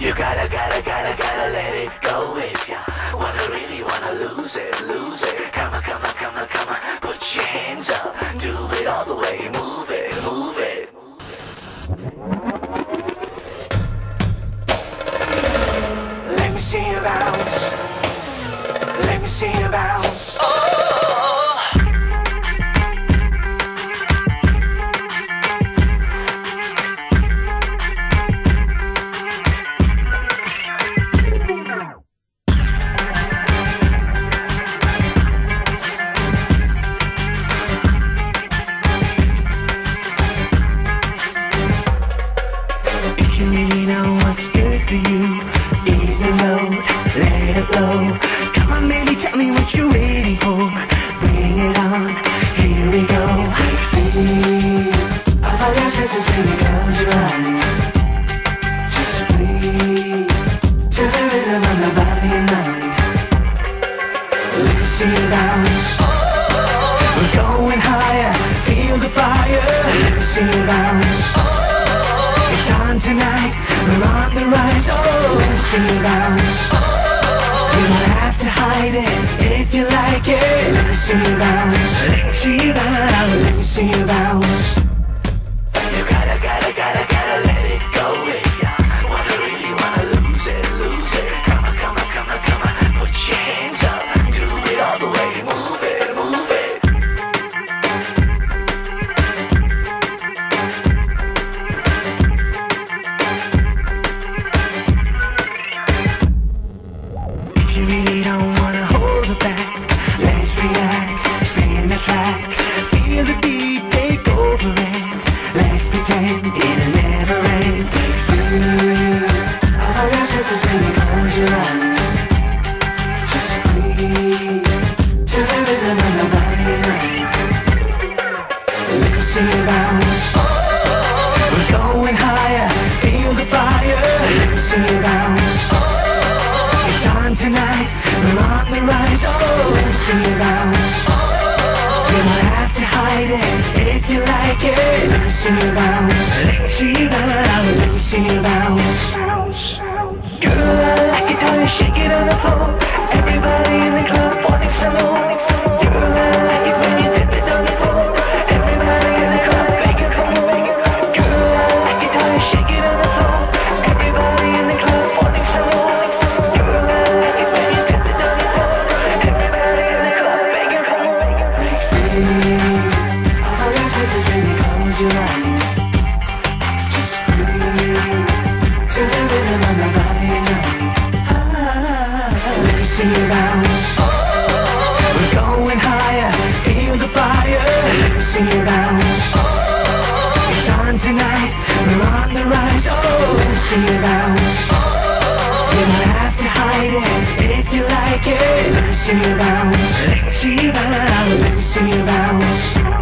You gotta let it go if ya really wanna lose it, lose it. Come on, put your hands up, do it all the way, move it, move it. Let me see you bounce, let me see you bounce. If you really know what's good for you, ease the load, let it blow. Come on baby, tell me what you're waiting for. Bring it on, here we go. Break free of all your senses, baby, close your eyes. Just breathe to the rhythm of my body and mind. Let me see you bounce. We're going higher, feel the fire. Let me see you bounce. It's on tonight, we're on the rise. Oh, let me see you bounce. You don't have to hide it if you like it. Let me see you bounce. Let me see you bounce. Let me see you bounce. You gotta let it go if ya really wanna lose it, lose it. Come on, put your hands up, do it all the way, move it, move it. If you really don't wanna hold it back, let's react, spin the track, feel the beat, take over and let's pretend it'll never end. Break free of all your senses, baby, close your eyes. Just breathe to the rhythm of my body and mind. Let me see you bounce. We're going higher, feel the fire. Let me see you bounce. It's on tonight, we're on the rise. Oh, let me see you bounce. You don't have to hide it if you like it. Let me see you bounce. Let me see you bounce. Let me see you bounce. Girl, I like it how you shake it on the floor. Everybody in the club wanting some more. Girl, I like it when you tip it on the floor. Everybody in the club begging for more. Girl, I like it how you shake it on the floor. Everybody in the club wanting some more. Girl, I like it when you tip it on the floor. Everybody in the club begging for more. Break free of all your senses, baby, close your eyes. Just breathe to the rhythm of my body and mind. Let me see you bounce. We're going higher, feel the fire. Let me see you bounce. It's on tonight, we're on the rise. Oh, let me see you bounce. You don't have to hide it if you like it. Let me see you bounce. Let me see you bounce. Let me see you bounce.